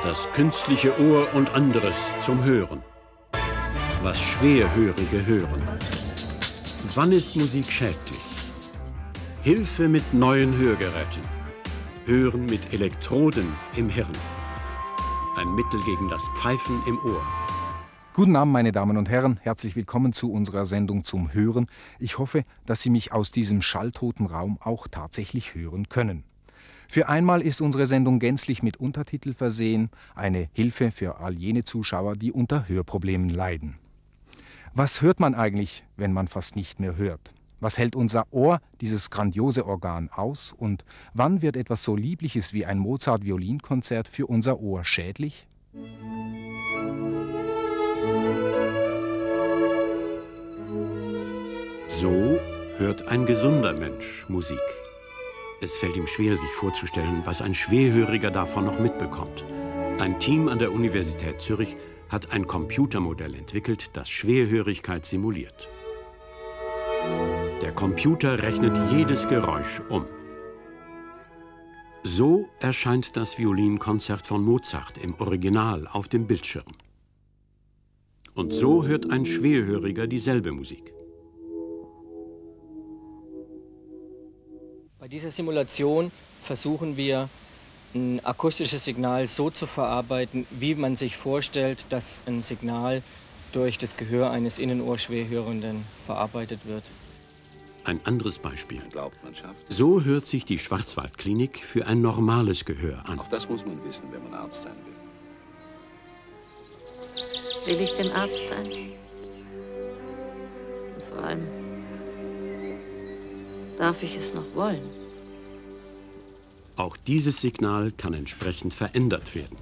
Das künstliche Ohr und anderes zum Hören. Was Schwerhörige hören. Wann ist Musik schädlich? Hilfe mit neuen Hörgeräten. Hören mit Elektroden im Hirn. Ein Mittel gegen das Pfeifen im Ohr. Guten Abend, meine Damen und Herren. Herzlich willkommen zu unserer Sendung zum Hören. Ich hoffe, dass Sie mich aus diesem schalltoten Raum auch tatsächlich hören können. Für einmal ist unsere Sendung gänzlich mit Untertitel versehen, eine Hilfe für all jene Zuschauer, die unter Hörproblemen leiden. Was hört man eigentlich, wenn man fast nicht mehr hört? Was hält unser Ohr, dieses grandiose Organ, aus? Und wann wird etwas so Liebliches wie ein Mozart-Violinkonzert für unser Ohr schädlich? So hört ein gesunder Mensch Musik. Es fällt ihm schwer, sich vorzustellen, was ein Schwerhöriger davon noch mitbekommt. Ein Team an der Universität Zürich hat ein Computermodell entwickelt, das Schwerhörigkeit simuliert. Der Computer rechnet jedes Geräusch um. So erscheint das Violinkonzert von Mozart im Original auf dem Bildschirm. Und so hört ein Schwerhöriger dieselbe Musik. Bei dieser Simulation versuchen wir, ein akustisches Signal so zu verarbeiten, wie man sich vorstellt, dass ein Signal durch das Gehör eines Innenohrschwerhörenden verarbeitet wird. Ein anderes Beispiel. So hört sich die Schwarzwaldklinik für ein normales Gehör an. Auch das muss man wissen, wenn man Arzt sein will. Will ich denn Arzt sein? Und vor allem, darf ich es noch wollen? Auch dieses Signal kann entsprechend verändert werden.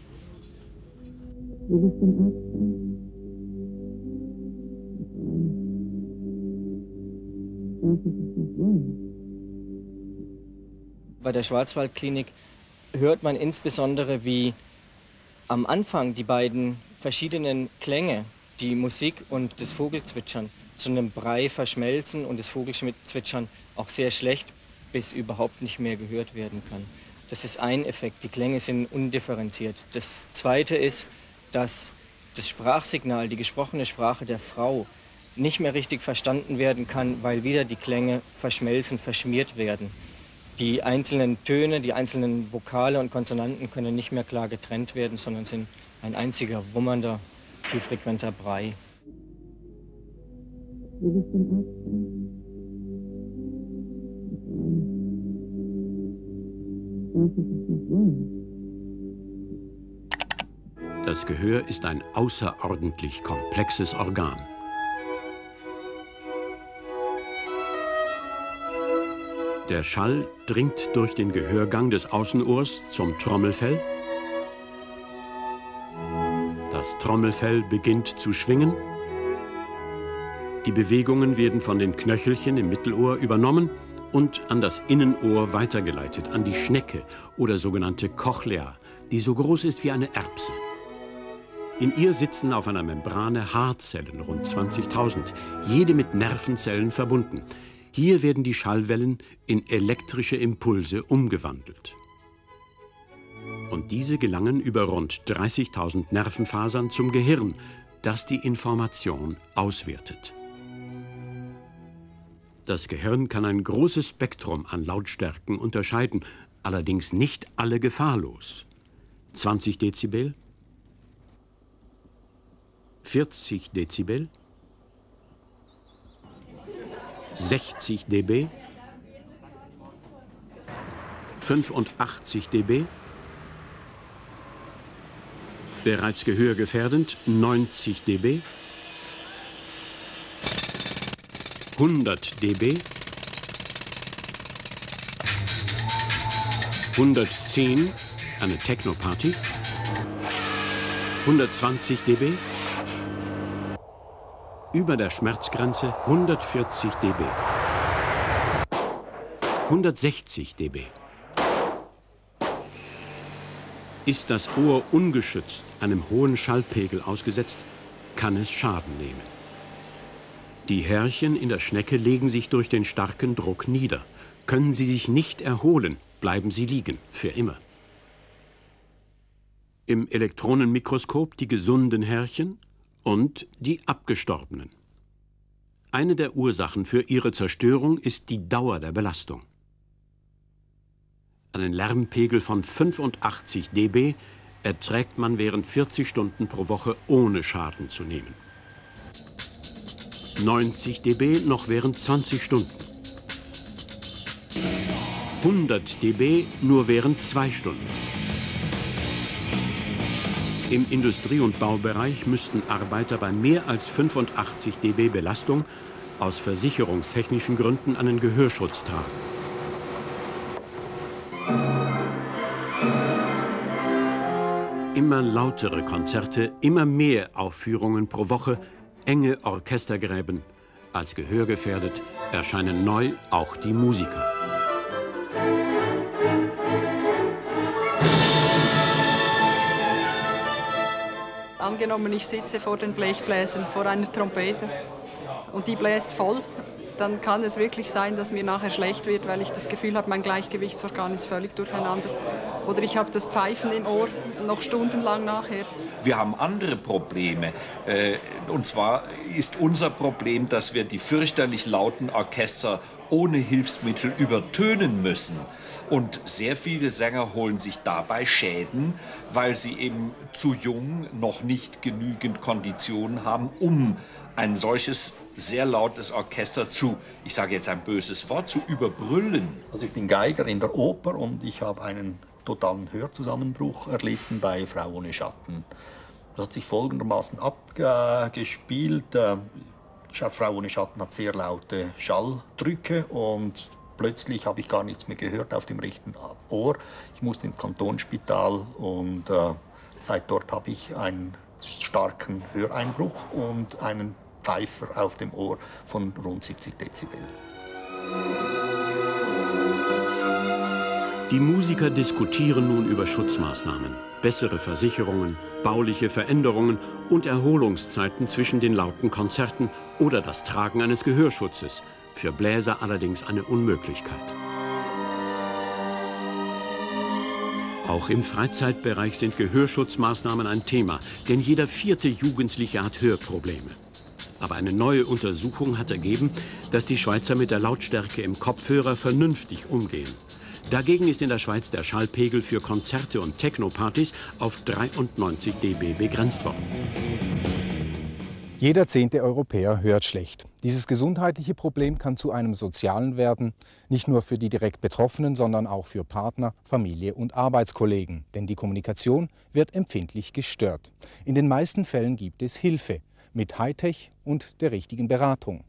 Will ich denn Arzt sein? Darf ich es noch wollen? Bei der Schwarzwaldklinik hört man insbesondere, wie am Anfang die beiden verschiedenen Klänge, die Musik und das Vogelzwitschern, zu einem Brei verschmelzen und das Vogelzwitschern auch sehr schlecht bis überhaupt nicht mehr gehört werden kann. Das ist ein Effekt, die Klänge sind undifferenziert. Das zweite ist, dass das Sprachsignal, die gesprochene Sprache der Frau, nicht mehr richtig verstanden werden kann, weil wieder die Klänge verschmelzen, verschmiert werden. Die einzelnen Töne, die einzelnen Vokale und Konsonanten können nicht mehr klar getrennt werden, sondern sind ein einziger wummernder, tieffrequenter Brei. Will ich denn Arzt sein? Darf ich es noch wollen? Das Gehör ist ein außerordentlich komplexes Organ. Der Schall dringt durch den Gehörgang des Außenohrs zum Trommelfell. Das Trommelfell beginnt zu schwingen. Die Bewegungen werden von den Knöchelchen im Mittelohr übernommen und an das Innenohr weitergeleitet, an die Schnecke oder sogenannte Cochlea, die so groß ist wie eine Erbse. In ihr sitzen auf einer Membrane Haarzellen, rund 20.000, jede mit Nervenzellen verbunden. Hier werden die Schallwellen in elektrische Impulse umgewandelt. Und diese gelangen über rund 30.000 Nervenfasern zum Gehirn, das die Information auswertet. Das Gehirn kann ein großes Spektrum an Lautstärken unterscheiden, allerdings nicht alle gefahrlos. 20 Dezibel, 40 Dezibel, 60 dB, 85 dB, bereits gehörgefährdend 90 dB, 100 dB, 110, eine Techno-Party, 120 dB, über der Schmerzgrenze 140 dB, 160 dB. Ist das Ohr ungeschützt einem hohen Schallpegel ausgesetzt, kann es Schaden nehmen. Die Härchen in der Schnecke legen sich durch den starken Druck nieder. Können sie sich nicht erholen, bleiben sie liegen, für immer. Im Elektronenmikroskop die gesunden Härchen und die abgestorbenen. Eine der Ursachen für ihre Zerstörung ist die Dauer der Belastung. Einen Lärmpegel von 85 dB erträgt man während 40 Stunden pro Woche ohne Schaden zu nehmen. 90 dB noch während 20 Stunden. 100 dB nur während 2 Stunden. Im Industrie- und Baubereich müssten Arbeiter bei mehr als 85 dB Belastung aus versicherungstechnischen Gründen einen Gehörschutz tragen. Immer lautere Konzerte, immer mehr Aufführungen pro Woche, enge Orchestergräben. Als gehörgefährdet erscheinen neu auch die Musiker. Angenommen, ich sitze vor den Blechbläsern, vor einer Trompete und die bläst voll, dann kann es wirklich sein, dass mir nachher schlecht wird, weil ich das Gefühl habe, mein Gleichgewichtsorgan ist völlig durcheinander. Oder ich habe das Pfeifen im Ohr noch stundenlang nachher. Wir haben andere Probleme. Und zwar ist unser Problem, dass wir die fürchterlich lauten Orchester ohne Hilfsmittel übertönen müssen. Und sehr viele Sänger holen sich dabei Schäden, weil sie eben zu jung noch nicht genügend Konditionen haben, um ein solches sehr lautes Orchester zu, ich sage jetzt ein böses Wort, zu überbrüllen. Also ich bin Geiger in der Oper und ich habe einen totalen Hörzusammenbruch erlitten bei Frau ohne Schatten. Das hat sich folgendermaßen abgespielt. Frau ohne Schatten hat sehr laute Schalldrücke und plötzlich habe ich gar nichts mehr gehört auf dem rechten Ohr. Ich musste ins Kantonsspital und seit dort habe ich einen starken Höreinbruch und einen Pfeifer auf dem Ohr von rund 70 Dezibel. Die Musiker diskutieren nun über Schutzmaßnahmen, bessere Versicherungen, bauliche Veränderungen und Erholungszeiten zwischen den lauten Konzerten oder das Tragen eines Gehörschutzes. Für Bläser allerdings eine Unmöglichkeit. Auch im Freizeitbereich sind Gehörschutzmaßnahmen ein Thema, denn jeder 4. Jugendliche hat Hörprobleme. Aber eine neue Untersuchung hat ergeben, dass die Schweizer mit der Lautstärke im Kopfhörer vernünftig umgehen. Dagegen ist in der Schweiz der Schallpegel für Konzerte und Technopartys auf 93 dB begrenzt worden. Jeder 10. Europäer hört schlecht. Dieses gesundheitliche Problem kann zu einem sozialen werden, nicht nur für die direkt Betroffenen, sondern auch für Partner, Familie und Arbeitskollegen. Denn die Kommunikation wird empfindlich gestört. In den meisten Fällen gibt es Hilfe mit Hightech und der richtigen Beratung.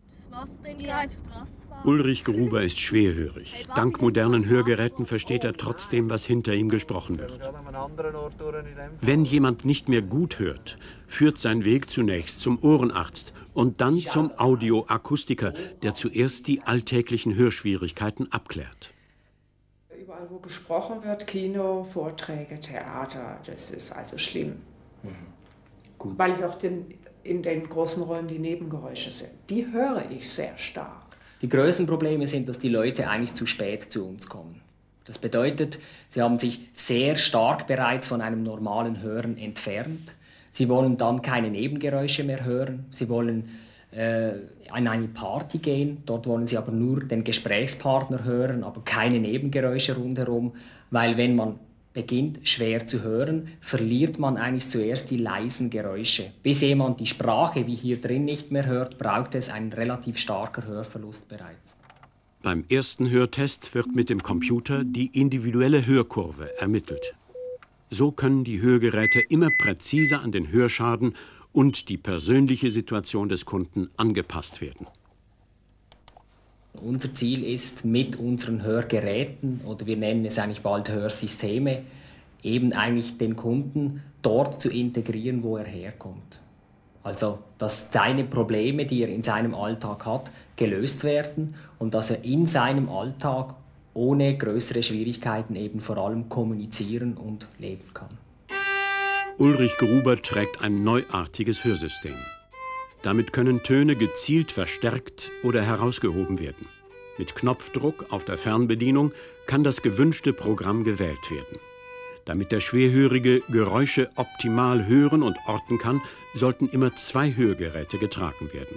Ulrich Gruber ist schwerhörig. Dank modernen Hörgeräten versteht er trotzdem, was hinter ihm gesprochen wird. Wenn jemand nicht mehr gut hört, führt sein Weg zunächst zum Ohrenarzt und dann zum Audioakustiker, der zuerst die alltäglichen Hörschwierigkeiten abklärt. Überall, wo gesprochen wird, Kino, Vorträge, Theater, das ist also schlimm. Gut. Weil ich auch in den großen Räumen die Nebengeräusche sind. Die höre ich sehr stark. Die größten Probleme sind, dass die Leute eigentlich zu spät zu uns kommen. Das bedeutet, sie haben sich sehr stark bereits von einem normalen Hören entfernt. Sie wollen dann keine Nebengeräusche mehr hören. Sie wollen an eine Party gehen. Dort wollen sie aber nur den Gesprächspartner hören, aber keine Nebengeräusche rundherum. Weil wenn man beginnt schwer zu hören, verliert man eigentlich zuerst die leisen Geräusche. Bis jemand die Sprache wie hier drin nicht mehr hört, braucht es einen relativ starken Hörverlust bereits. Beim ersten Hörtest wird mit dem Computer die individuelle Hörkurve ermittelt. So können die Hörgeräte immer präziser an den Hörschaden und die persönliche Situation des Kunden angepasst werden. Unser Ziel ist, mit unseren Hörgeräten, oder wir nennen es eigentlich bald Hörsysteme, eben eigentlich den Kunden dort zu integrieren, wo er herkommt. Also, dass seine Probleme, die er in seinem Alltag hat, gelöst werden und dass er in seinem Alltag ohne größere Schwierigkeiten eben vor allem kommunizieren und leben kann. Ulrich Gruber trägt ein neuartiges Hörsystem. Damit können Töne gezielt verstärkt oder herausgehoben werden. Mit Knopfdruck auf der Fernbedienung kann das gewünschte Programm gewählt werden. Damit der Schwerhörige Geräusche optimal hören und orten kann, sollten immer 2 Hörgeräte getragen werden.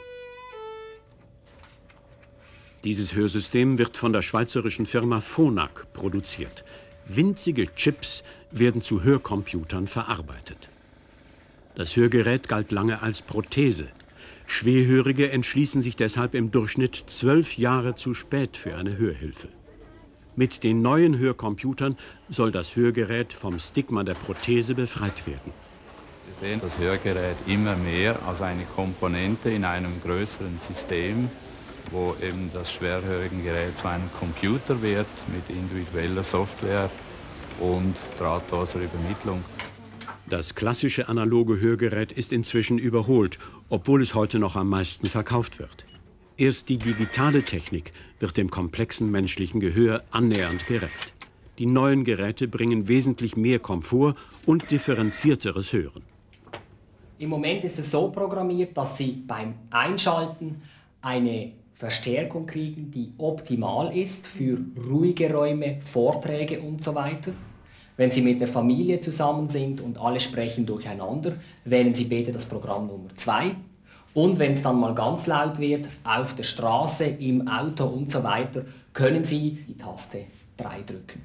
Dieses Hörsystem wird von der schweizerischen Firma Phonak produziert. Winzige Chips werden zu Hörcomputern verarbeitet. Das Hörgerät galt lange als Prothese. Schwerhörige entschließen sich deshalb im Durchschnitt 12 Jahre zu spät für eine Hörhilfe. Mit den neuen Hörcomputern soll das Hörgerät vom Stigma der Prothese befreit werden. Wir sehen das Hörgerät immer mehr als eine Komponente in einem größeren System, wo eben das Schwerhörigengerät zu einem Computer wird mit individueller Software und drahtloser Übermittlung. Das klassische analoge Hörgerät ist inzwischen überholt, obwohl es heute noch am meisten verkauft wird. Erst die digitale Technik wird dem komplexen menschlichen Gehör annähernd gerecht. Die neuen Geräte bringen wesentlich mehr Komfort und differenzierteres Hören. Im Moment ist es so programmiert, dass Sie beim Einschalten eine Verstärkung kriegen, die optimal ist für ruhige Räume, Vorträge und so weiter. Wenn Sie mit der Familie zusammen sind und alle sprechen durcheinander, wählen Sie bitte das Programm Nummer 2. Und wenn es dann mal ganz laut wird, auf der Straße, im Auto und so weiter, können Sie die Taste 3 drücken.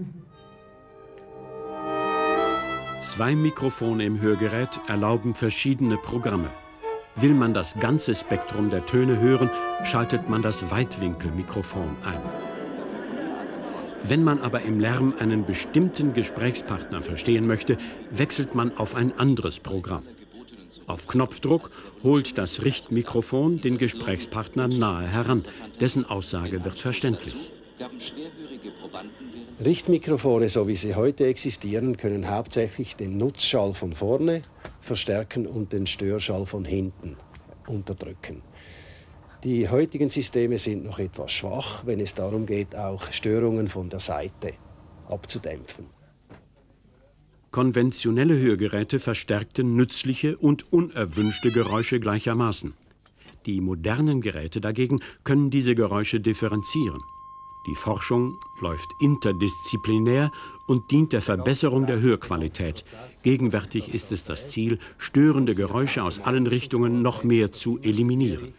2 Mikrofone im Hörgerät erlauben verschiedene Programme. Will man das ganze Spektrum der Töne hören, schaltet man das Weitwinkelmikrofon ein. Wenn man aber im Lärm einen bestimmten Gesprächspartner verstehen möchte, wechselt man auf ein anderes Programm. Auf Knopfdruck holt das Richtmikrofon den Gesprächspartner nahe heran. Dessen Aussage wird verständlich. Richtmikrofone, so wie sie heute existieren, können hauptsächlich den Nutzschall von vorne verstärken und den Störschall von hinten unterdrücken. Die heutigen Systeme sind noch etwas schwach, wenn es darum geht, auch Störungen von der Seite abzudämpfen. Konventionelle Hörgeräte verstärkten nützliche und unerwünschte Geräusche gleichermaßen. Die modernen Geräte dagegen können diese Geräusche differenzieren. Die Forschung läuft interdisziplinär und dient der Verbesserung der Hörqualität. Gegenwärtig ist es das Ziel, störende Geräusche aus allen Richtungen noch mehr zu eliminieren.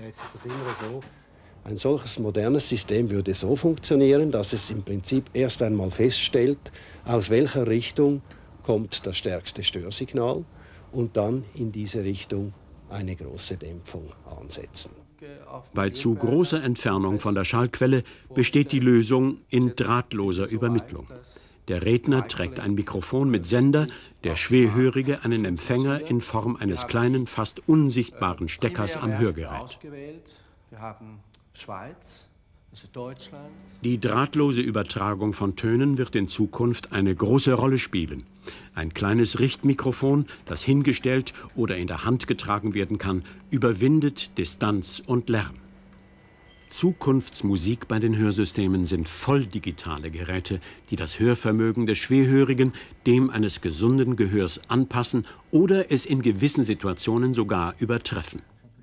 Ein solches modernes System würde so funktionieren, dass es im Prinzip erst einmal feststellt, aus welcher Richtung kommt das stärkste Störsignal und dann in diese Richtung eine große Dämpfung ansetzen. Bei zu großer Entfernung von der Schallquelle besteht die Lösung in drahtloser Übermittlung. Der Redner trägt ein Mikrofon mit Sender, der Schwerhörige einen Empfänger in Form eines kleinen, fast unsichtbaren Steckers am Hörgerät. Wir haben Schweiz, also Deutschland. Die drahtlose Übertragung von Tönen wird in Zukunft eine große Rolle spielen. Ein kleines Richtmikrofon, das hingestellt oder in der Hand getragen werden kann, überwindet Distanz und Lärm. Zukunftsmusik bei den Hörsystemen sind volldigitale Geräte, die das Hörvermögen des Schwerhörigen dem eines gesunden Gehörs anpassen oder es in gewissen Situationen sogar übertreffen.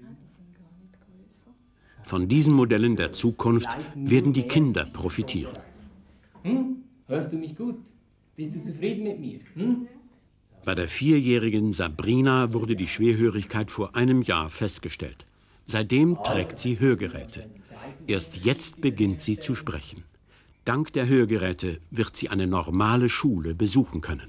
Von diesen Modellen der Zukunft werden die Kinder profitieren. Hörst du mich gut? Bist du zufrieden mit mir? Bei der 4-jährigen Sabrina wurde die Schwerhörigkeit vor einem Jahr festgestellt. Seitdem trägt sie Hörgeräte. Erst jetzt beginnt sie zu sprechen. Dank der Hörgeräte wird sie eine normale Schule besuchen können.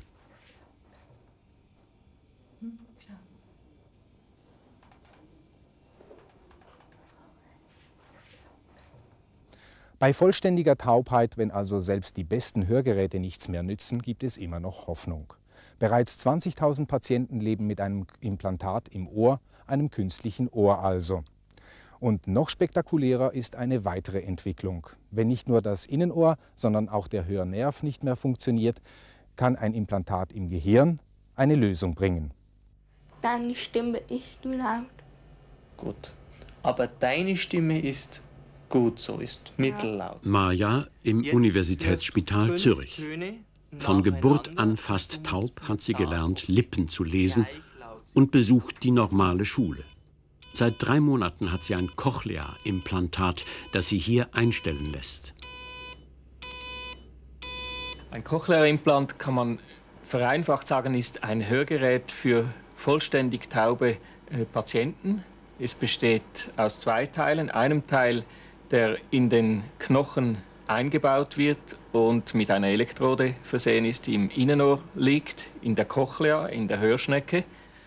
Bei vollständiger Taubheit, wenn also selbst die besten Hörgeräte nichts mehr nützen, gibt es immer noch Hoffnung. Bereits 20.000 Patienten leben mit einem Implantat im Ohr, einem künstlichen Ohr also. Und noch spektakulärer ist eine weitere Entwicklung. Wenn nicht nur das Innenohr, sondern auch der Hörnerv nicht mehr funktioniert, kann ein Implantat im Gehirn eine Lösung bringen. Deine Stimme ist zu laut. Gut, aber deine Stimme ist gut so, ist mittellaut. Maja im Universitätsspital Zürich. Von Geburt an fast taub hat sie gelernt, Lippen zu lesen und besucht die normale Schule. Seit 3 Monaten hat sie ein Cochlea-Implantat, das sie hier einstellen lässt. Ein Cochlea-Implant, kann man vereinfacht sagen, ist ein Hörgerät für vollständig taube Patienten. Es besteht aus 2 Teilen. Einem Teil, der in den Knochen eingebaut wird und mit einer Elektrode versehen ist, die im Innenohr liegt, in der Cochlea, in der Hörschnecke.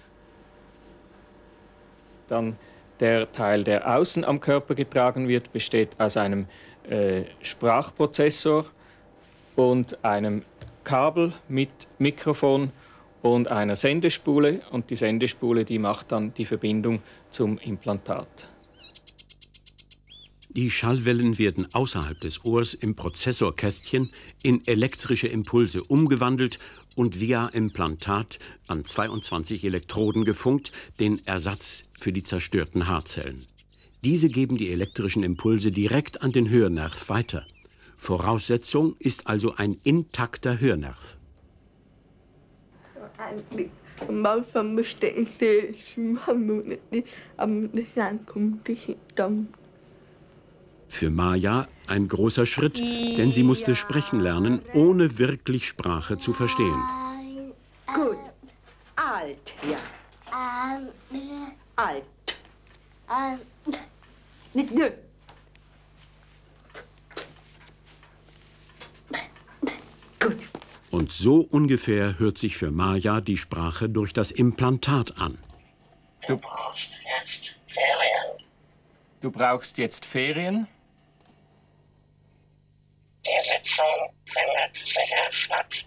Dann der Teil, der außen am Körper getragen wird, besteht aus einem Sprachprozessor und einem Kabel mit Mikrofon und einer Sendespule. Und die Sendespule, die macht dann die Verbindung zum Implantat. Die Schallwellen werden außerhalb des Ohrs im Prozessorkästchen in elektrische Impulse umgewandelt und via Implantat an 22 Elektroden gefunkt, den Ersatz für die zerstörten Haarzellen. Diese geben die elektrischen Impulse direkt an den Hörnerv weiter. Voraussetzung ist also ein intakter Hörnerv. Am Anfang musste ich Für Maja ein großer Schritt, denn sie musste sprechen lernen, ohne wirklich Sprache zu verstehen. Gut. Alt, ja. Alt. Nicht nö. Und so ungefähr hört sich für Maja die Sprache durch das Implantat an. Du brauchst jetzt Ferien? Die Sitzung findet sicher statt.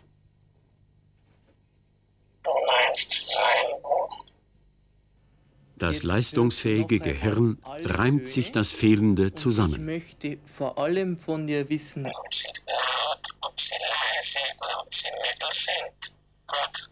Du meinst sein Buch? Das leistungsfähige Gehirn reimt sich das Fehlende zusammen. Ich möchte vor allem von dir wissen, ob sie laut, ob sie leise, ob sie mittel sind. Gott.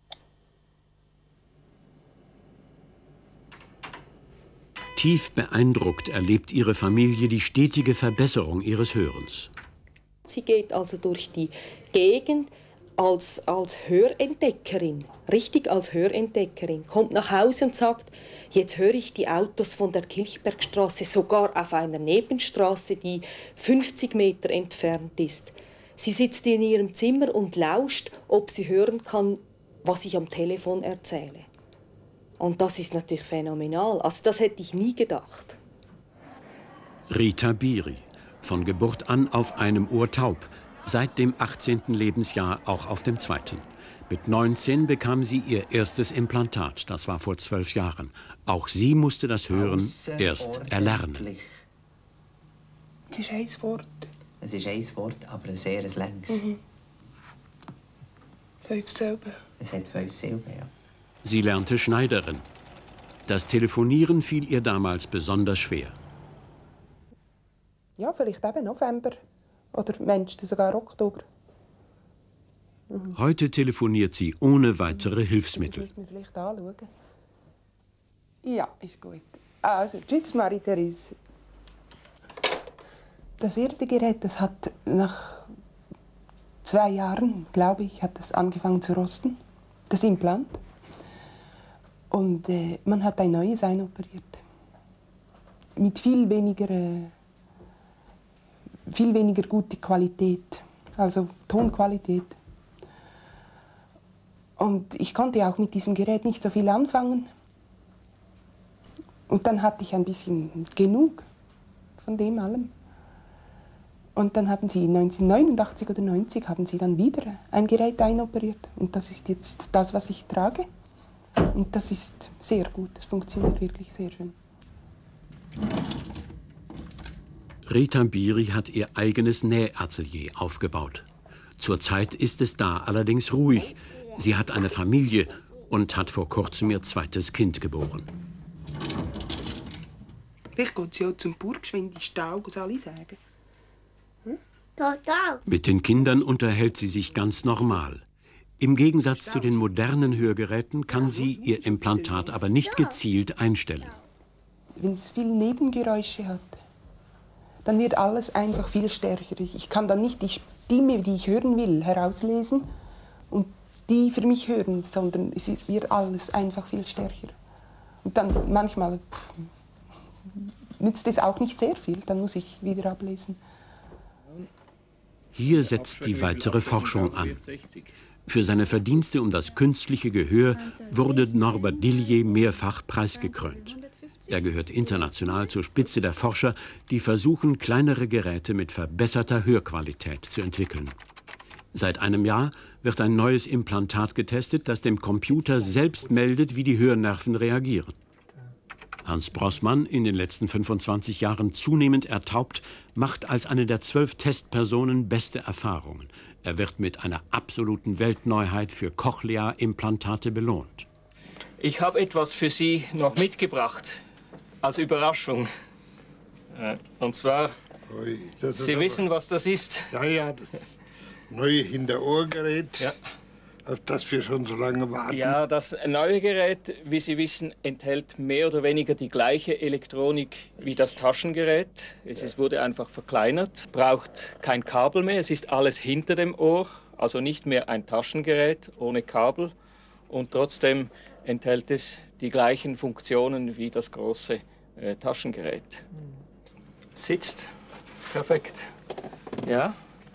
Tief beeindruckt erlebt ihre Familie die stetige Verbesserung ihres Hörens. Sie geht also durch die Gegend als Hörentdeckerin, richtig als Hörentdeckerin, kommt nach Hause und sagt, jetzt höre ich die Autos von der Kilchbergstraße, sogar auf einer Nebenstraße, die 50 Meter entfernt ist. Sie sitzt in ihrem Zimmer und lauscht, ob sie hören kann, was ich am Telefon erzähle. Und das ist natürlich phänomenal. Also das hätte ich nie gedacht. Rita Biri, von Geburt an auf einem Ohr taub, seit dem 18. Lebensjahr auch auf dem 2. Mit 19 bekam sie ihr erstes Implantat, das war vor 12 Jahren. Auch sie musste das Hören erst erlernen. Es ist ein Wort. Es ist ein Wort, aber ein sehr langes. 5 Silben. Es hat 5 Silben, ja. Sie lernte Schneiderin. Das Telefonieren fiel ihr damals besonders schwer. Ja, vielleicht eben November. Oder Mensch, sogar Oktober. Heute telefoniert sie ohne weitere Hilfsmittel. Das muss man vielleicht anschauen. Ja, ist gut. Also, tschüss, Marie-Therese. Das erste Gerät, das hat nach 2 Jahren, glaube ich, hat es angefangen zu rosten. Das Implant. Und man hat ein neues einoperiert. Mit viel weniger gute Qualität, also Tonqualität. Und ich konnte auch mit diesem Gerät nicht so viel anfangen. Und dann hatte ich ein bisschen genug von dem allem. Und dann haben sie 1989 oder 90 haben sie dann wieder ein Gerät einoperiert. Und das ist jetzt das, was ich trage. Und das ist sehr gut, das funktioniert wirklich sehr schön. Rita Biri hat ihr eigenes Nähatelier aufgebaut. Zurzeit ist es da allerdings ruhig. Sie hat eine Familie und hat vor kurzem ihr 2. Kind geboren. Vielleicht geht sie auch zum Burgschwind in den Stall, soll alle sagen. Total. Mit den Kindern unterhält sie sich ganz normal. Im Gegensatz zu den modernen Hörgeräten kann sie ihr Implantat aber nicht gezielt einstellen. Wenn es viele Nebengeräusche hat, dann wird alles einfach viel stärker. Ich kann dann nicht die Stimme, die ich hören will, herauslesen und die für mich hören, sondern es wird alles einfach viel stärker. Und dann manchmal nützt es auch nicht sehr viel, dann muss ich wieder ablesen. Hier setzt die weitere Forschung an. Für seine Verdienste um das künstliche Gehör wurde Norbert Dillier mehrfach preisgekrönt. Er gehört international zur Spitze der Forscher, die versuchen, kleinere Geräte mit verbesserter Hörqualität zu entwickeln. Seit einem Jahr wird ein neues Implantat getestet, das dem Computer selbst meldet, wie die Hörnerven reagieren. Hans Brossmann, in den letzten 25 Jahren zunehmend ertaubt, macht als eine der 12 Testpersonen beste Erfahrungen. Er wird mit einer absoluten Weltneuheit für Cochlea-Implantate belohnt. Ich habe etwas für Sie noch mitgebracht, als Überraschung. Und zwar, Sie wissen, was das ist? Ja, das neue Hinterohrgerät, ja, auf das wir schon so lange warten. Ja, das neue Gerät, wie Sie wissen, enthält mehr oder weniger die gleiche Elektronik wie das Taschengerät. Es wurde einfach verkleinert, braucht kein Kabel mehr, es ist alles hinter dem Ohr, also nicht mehr ein Taschengerät ohne Kabel. Und trotzdem enthält es die gleichen Funktionen wie das große Taschengerät. Sitzt perfekt. Ja.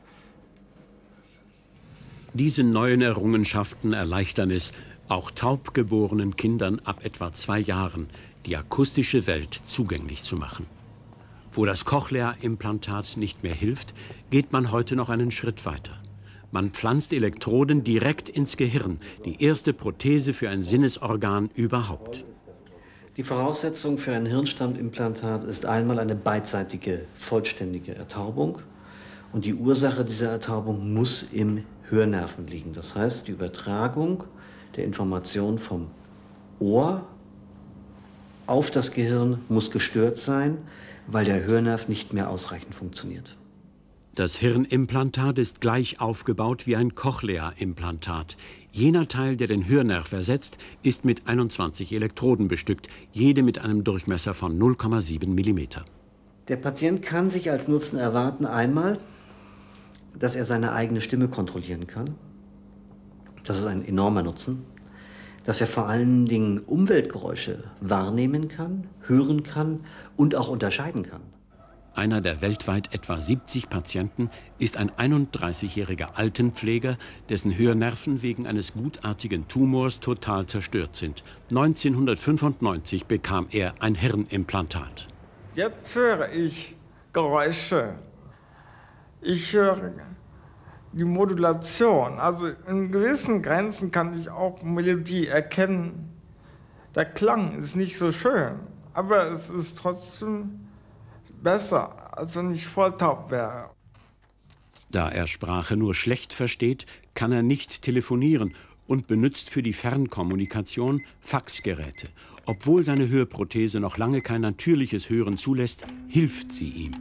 Diese neuen Errungenschaften erleichtern es, auch taub geborenen Kindern ab etwa 2 Jahren die akustische Welt zugänglich zu machen. Wo das Cochlea-Implantat nicht mehr hilft, geht man heute noch einen Schritt weiter. Man pflanzt Elektroden direkt ins Gehirn, die erste Prothese für ein Sinnesorgan überhaupt. Die Voraussetzung für ein Hirnstammimplantat ist einmal eine beidseitige, vollständige Ertaubung. Und die Ursache dieser Ertaubung muss im Hörnerven liegen. Das heißt, die Übertragung der Information vom Ohr auf das Gehirn muss gestört sein, weil der Hörnerv nicht mehr ausreichend funktioniert. Das Hirnimplantat ist gleich aufgebaut wie ein Cochlea-Implantat. Jener Teil, der den Hörnerv ersetzt, ist mit 21 Elektroden bestückt, jede mit einem Durchmesser von 0,7 mm. Der Patient kann sich als Nutzen erwarten, einmal, dass er seine eigene Stimme kontrollieren kann. Das ist ein enormer Nutzen. Dass er vor allen Dingen Umweltgeräusche wahrnehmen kann, hören kann und auch unterscheiden kann. Einer der weltweit etwa 70 Patienten ist ein 31-jähriger Altenpfleger, dessen Hörnerven wegen eines gutartigen Tumors total zerstört sind. 1995 bekam er ein Hirnimplantat. Jetzt höre ich Geräusche. Ich höre die Modulation. Also in gewissen Grenzen kann ich auch Melodie erkennen. Der Klang ist nicht so schön, aber es ist trotzdem besser, als wenn ich voll taub wäre. Da er Sprache nur schlecht versteht, kann er nicht telefonieren und benutzt für die Fernkommunikation Faxgeräte. Obwohl seine Hörprothese noch lange kein natürliches Hören zulässt, hilft sie ihm.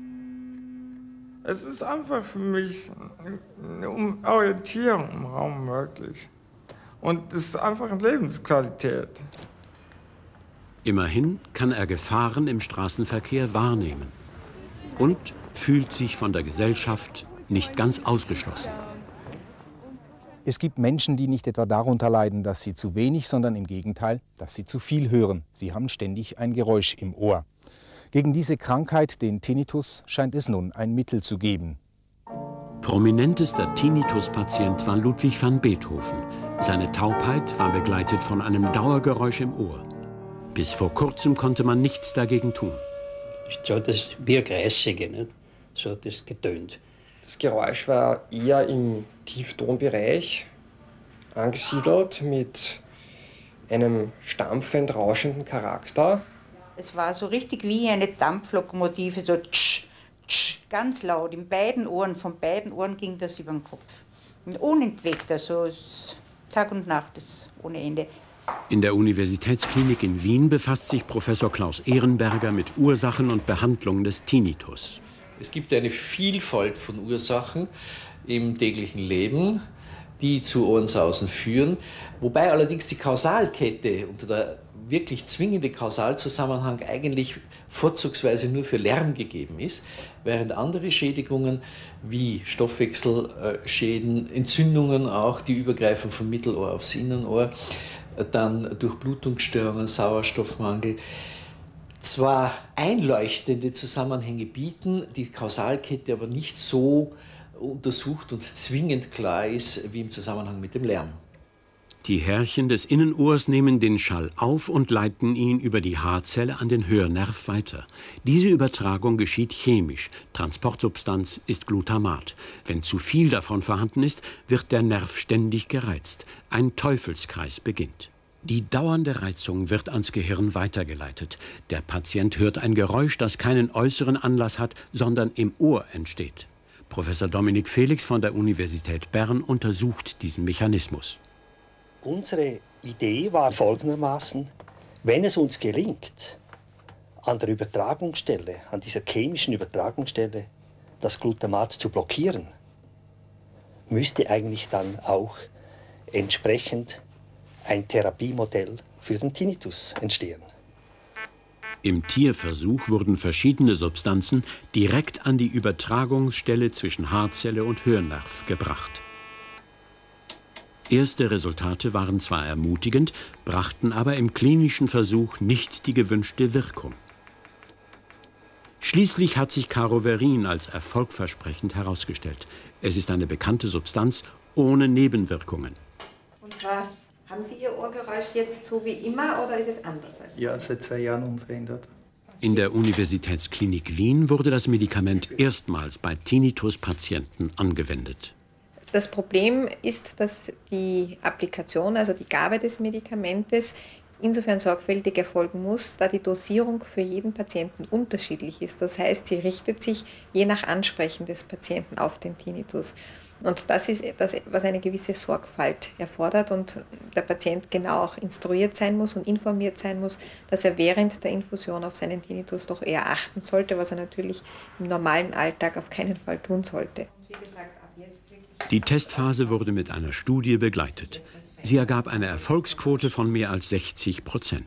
Es ist einfach für mich eine Orientierung im Raum möglich. Und es ist einfach eine Lebensqualität. Immerhin kann er Gefahren im Straßenverkehr wahrnehmen und fühlt sich von der Gesellschaft nicht ganz ausgeschlossen. Es gibt Menschen, die nicht etwa darunter leiden, dass sie zu wenig, sondern im Gegenteil, dass sie zu viel hören. Sie haben ständig ein Geräusch im Ohr. Gegen diese Krankheit, den Tinnitus, scheint es nun ein Mittel zu geben. Prominentester Tinnitus-Patient war Ludwig van Beethoven. Seine Taubheit war begleitet von einem Dauergeräusch im Ohr. Bis vor kurzem konnte man nichts dagegen tun. So das wie ein Kreissäge, nicht? So hat das getönt. Das Geräusch war eher im Tieftonbereich angesiedelt mit einem stampfend rauschenden Charakter. Es war so richtig wie eine Dampflokomotive, so tsch, tsch, ganz laut, in beiden Ohren, von beiden Ohren ging das über den Kopf. Unentwegt, also Tag und Nacht, das ohne Ende. In der Universitätsklinik in Wien befasst sich Professor Klaus Ehrenberger mit Ursachen und Behandlung des Tinnitus. Es gibt eine Vielfalt von Ursachen im täglichen Leben, die zu Ohrensausen führen, wobei allerdings die Kausalkette und der wirklich zwingende Kausalzusammenhang eigentlich vorzugsweise nur für Lärm gegeben ist, während andere Schädigungen wie Stoffwechselschäden, Entzündungen auch, die übergreifen vom Mittelohr aufs Innenohr, dann Durchblutungsstörungen, Sauerstoffmangel, zwar einleuchtende Zusammenhänge bieten, die Kausalkette aber nicht so untersucht und zwingend klar ist, wie im Zusammenhang mit dem Lärm. Die Härchen des Innenohrs nehmen den Schall auf und leiten ihn über die Haarzelle an den Hörnerv weiter. Diese Übertragung geschieht chemisch. Transportsubstanz ist Glutamat. Wenn zu viel davon vorhanden ist, wird der Nerv ständig gereizt. Ein Teufelskreis beginnt. Die dauernde Reizung wird ans Gehirn weitergeleitet. Der Patient hört ein Geräusch, das keinen äußeren Anlass hat, sondern im Ohr entsteht. Professor Dominik Felix von der Universität Bern untersucht diesen Mechanismus. Unsere Idee war folgendermaßen: Wenn es uns gelingt, an der Übertragungsstelle, an dieser chemischen Übertragungsstelle, das Glutamat zu blockieren, müsste eigentlich dann auch entsprechend ein Therapiemodell für den Tinnitus entstehen. Im Tierversuch wurden verschiedene Substanzen direkt an die Übertragungsstelle zwischen Haarzelle und Hörnerv gebracht. Erste Resultate waren zwar ermutigend, brachten aber im klinischen Versuch nicht die gewünschte Wirkung. Schließlich hat sich Caroverin als erfolgversprechend herausgestellt. Es ist eine bekannte Substanz ohne Nebenwirkungen. Und zwar, haben Sie Ihr Ohrgeräusch jetzt so wie immer oder ist es anders als? Ja, seit 2 Jahren unverändert. In der Universitätsklinik Wien wurde das Medikament erstmals bei Tinnitus-Patienten angewendet. Das Problem ist, dass die Applikation, also die Gabe des Medikamentes, insofern sorgfältig erfolgen muss, da die Dosierung für jeden Patienten unterschiedlich ist. Das heißt, sie richtet sich je nach Ansprechen des Patienten auf den Tinnitus. Und das ist das, was eine gewisse Sorgfalt erfordert und der Patient genau auch instruiert sein muss und informiert sein muss, dass er während der Infusion auf seinen Tinnitus doch eher achten sollte, was er natürlich im normalen Alltag auf keinen Fall tun sollte. Wie gesagt, die Testphase wurde mit einer Studie begleitet. Sie ergab eine Erfolgsquote von mehr als 60%. Wir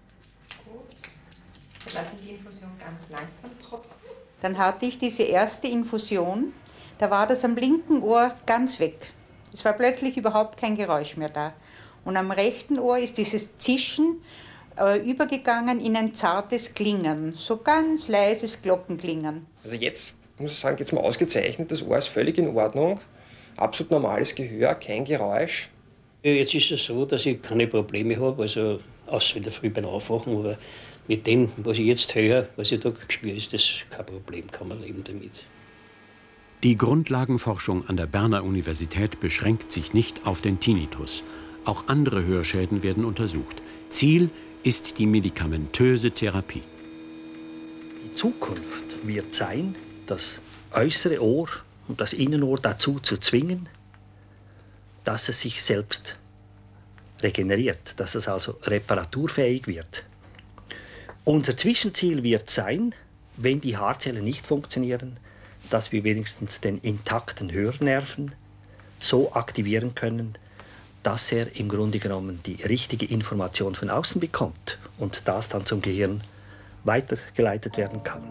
lassen die Infusion ganz langsam tropfen. Dann hatte ich diese erste Infusion, da war das am linken Ohr ganz weg. Es war plötzlich überhaupt kein Geräusch mehr da. Und am rechten Ohr ist dieses Zischen übergegangen in ein zartes Klingen, so ganz leises Glockenklingen. Also jetzt muss ich sagen, geht's mir ausgezeichnet, das Ohr ist völlig in Ordnung. Absolut normales Gehör, kein Geräusch. Jetzt ist es so, dass ich keine Probleme habe, also außer in der Früh beim Aufwachen, aber mit dem, was ich jetzt höre, was ich da spüre, ist das kein Problem, kann man leben damit. Die Grundlagenforschung an der Berner Universität beschränkt sich nicht auf den Tinnitus. Auch andere Hörschäden werden untersucht. Ziel ist die medikamentöse Therapie. Die Zukunft wird sein, das äußere Ohr und das Innenohr dazu zu zwingen, dass es sich selbst regeneriert, dass es also reparaturfähig wird. Unser Zwischenziel wird sein, wenn die Haarzellen nicht funktionieren, dass wir wenigstens den intakten Hörnerven so aktivieren können, dass er im Grunde genommen die richtige Information von außen bekommt und das dann zum Gehirn weitergeleitet werden kann.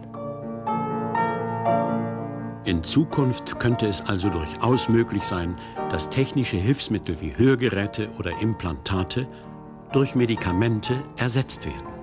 In Zukunft könnte es also durchaus möglich sein, dass technische Hilfsmittel wie Hörgeräte oder Implantate durch Medikamente ersetzt werden.